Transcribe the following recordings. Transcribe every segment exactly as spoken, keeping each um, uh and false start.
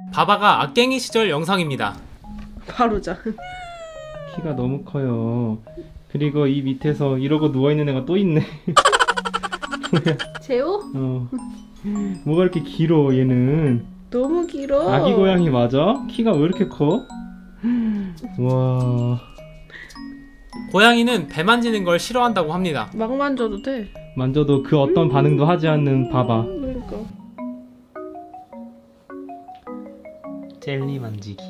바바가 악갱이 시절 영상입니다. 바로자. 키가 너무 커요. 그리고 이 밑에서 이러고 누워있는 애가 또 있네. 뭐야? 재호? 어. 뭐가 이렇게 길어 얘는. 너무 길어. 아기 고양이 맞아? 키가 왜 이렇게 커? 와. 고양이는 배 만지는 걸 싫어한다고 합니다. 막 만져도 돼. 만져도 그 어떤 음. 반응도 하지 않는 바바. 그러니까. 젤리 만지기.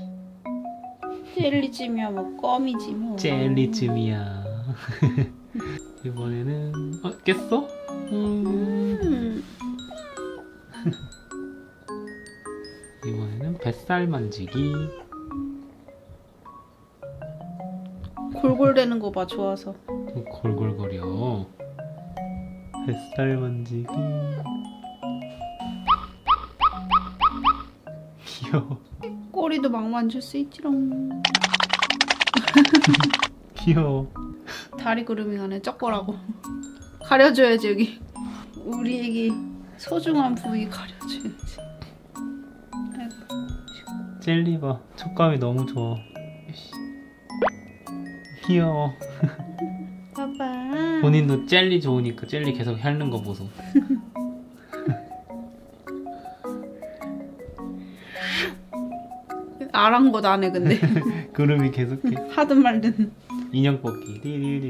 젤리찜이야 뭐 껌이지 뭐. 젤리쯤이야. 이번에는 어 깼어? 음. 음. 이번에는 뱃살 만지기. 골골대는 거 봐 좋아서. 골골거려. 뱃살 만지기. 귀여워. 꼬리도 막 만질 수 있지롱. 귀여워. 다리 그루밍하네 쩍거라고. 가려줘야지 여기. 우리 애기 소중한 부위 가려줘야지. 아이고. 젤리 봐. 촉감이 너무 좋아. 귀여워. 봐봐. 본인도 젤리 좋으니까 젤리 계속 핥는 거 보소. 아랑곳 안 해 근데. 그름이 계속해. 하든 말든. 인형 뽑기.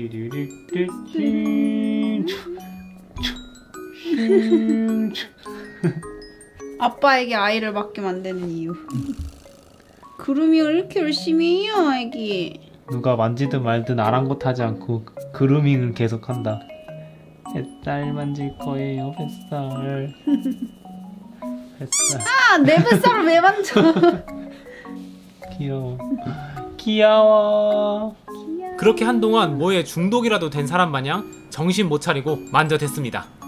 아빠에게 아이를 맡게 만드는 이유. 그루밍을 이렇게 열심히 해요 애기. 누가 만지든 말든 아랑곳하지 않고 그루밍을 계속한다. 뱃살 만질 거예요. 뱃살. 뱃살. 아! 내 뱃살을 왜 만져. 귀여워. 귀여워. 그렇게 한동안 뭐에 중독이라도 된 사람 마냥 정신 못 차리고 만져댔습니다.